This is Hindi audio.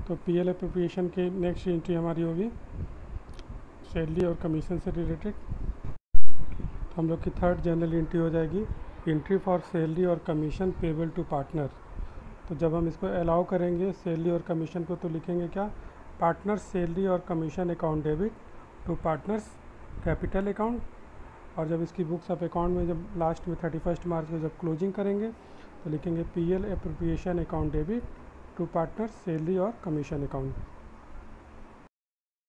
तो पीएल एप्रोप्रिएशन की नेक्स्ट एंट्री हमारी होगी सैलरी और कमीशन से रिलेटेड। तो हम लोग की थर्ड जनरल एंट्री हो जाएगी एंट्री फॉर सैलरी और कमीशन पेबल टू पार्टनर। तो जब हम इसको अलाउ करेंगे सैलरी और कमीशन को, तो लिखेंगे क्या, पार्टनर्स सैलरी और commission account debit to partners capital account. और जब इसकी बुक्स ऑफ अकाउंट में जब लास्ट में 31 मार्च को जब क्लोजिंग करेंगे तो लिखेंगे PL appropriation account debit to partners salary और कमीशन अकाउंट।